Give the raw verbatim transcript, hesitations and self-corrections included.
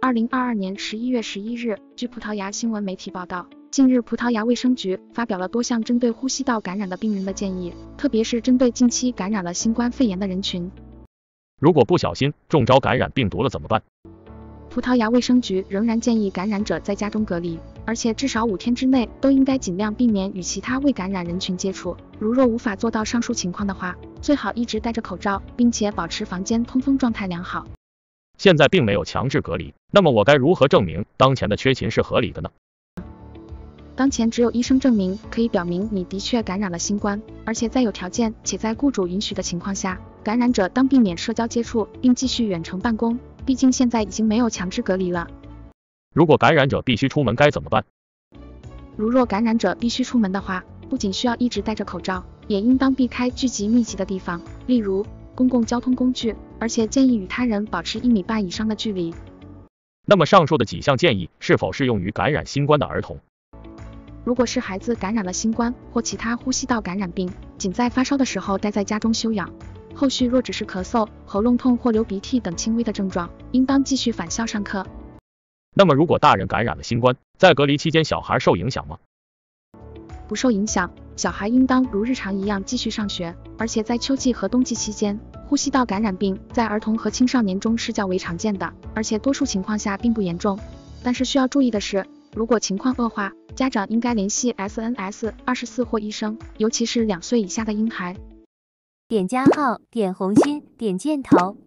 二零二二年十一月十一日，据葡萄牙新闻媒体报道，近日葡萄牙卫生局发表了多项针对呼吸道感染的病人的建议，特别是针对近期感染了新冠肺炎的人群。 如果不小心中招感染病毒了怎么办？ 葡萄牙卫生局仍然建议感染者在家中隔离，而且至少五天之内都应该尽量避免与其他未感染人群接触。如若无法做到上述情况的话，最好一直戴着口罩，并且保持房间通风状态良好。 现在并没有强制隔离，那么我该如何证明当前的缺勤是合理的呢？ 当前只有医生证明可以表明你的确感染了新冠，而且在有条件且在雇主允许的情况下，感染者当避免社交接触，并继续远程办公。毕竟现在已经没有强制隔离了。 如果感染者必须出门该怎么办？ 如若感染者必须出门的话，不仅需要一直戴着口罩，也应当避开聚集密集的地方，例如公共交通工具，而且建议与他人保持一米半以上的距离。 那么上述的几项建议是否适用于感染新冠的儿童？ 如果是孩子感染了新冠或其他呼吸道感染病，仅在发烧的时候待在家中休养，后续若只是咳嗽、喉咙痛或流鼻涕等轻微的症状，应当继续返校上课。 那么如果大人感染了新冠，在隔离期间小孩受影响吗？ 不受影响，小孩应当如日常一样继续上学，而且在秋季和冬季期间，呼吸道感染病在儿童和青少年中是较为常见的，而且多数情况下并不严重。但是需要注意的是，如果情况恶化，家长应该联系 S N S 二十四或医生，尤其是两岁以下的婴孩。 点加号，点红心，点箭头。